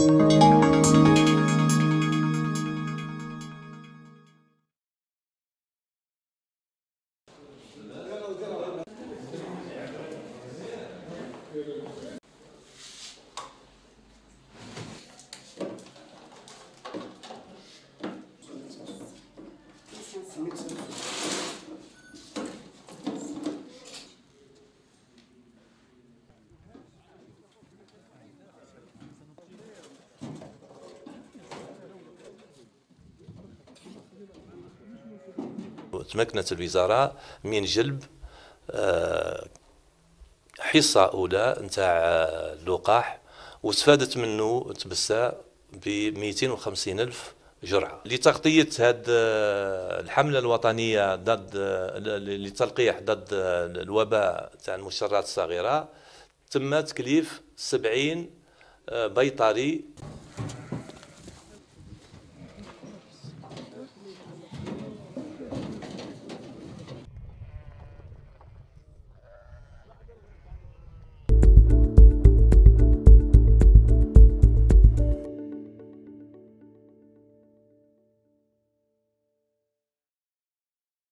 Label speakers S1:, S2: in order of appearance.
S1: تمكنت الوزارة من جلب حصة أولى نتاع اللقاح، واستفادت منه تبسا ب 250 ألف جرعة لتغطية هذه الحملة الوطنية ضد للتلقيح ضد الوباء تاع المشرات الصغيرة. تم تكليف 70 بيطري